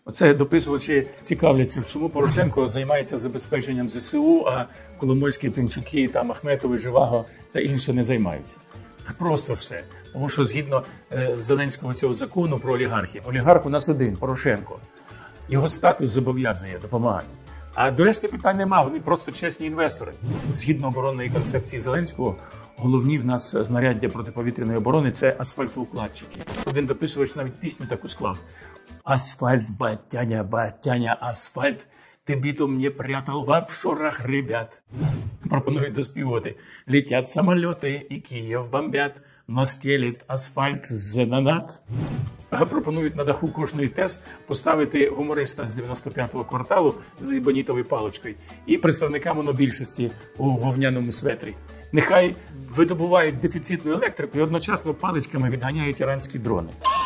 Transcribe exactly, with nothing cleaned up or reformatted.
Оце дописувачі цікавляться, чому Порошенко займається забезпеченням зе се у, а Коломойський, Пінчуки, там Ахметови, Живаго та інші не займаються. Та просто все. Тому що згідно е, Зеленського цього закону про олігархів, олігарх у нас один – Порошенко. Його статус зобов'язує допомагати. А до решти питань нема, вони просто чесні інвестори. Згідно оборонної концепції Зеленського, головні в нас знаряддя протиповітряної оборони – це асфальтоукладчики. Один дописувач навіть пісню таку склав. Асфальт, батяня, батяня, асфальт, ти бітум не прятал в офшорах, ребят. Пропонують доспівувати. Летять самоліти і Київ бомбять, но стелить асфальт зенанат. Пропонують на даху кожної ТЕС поставити гумориста з дев'яносто п'ятого кварталу з ебонітовою паличкою і представника монобільшості у вовняному светрі. Нехай видобувають дефіцитну електрику і одночасно паличками відганяють іранські дрони.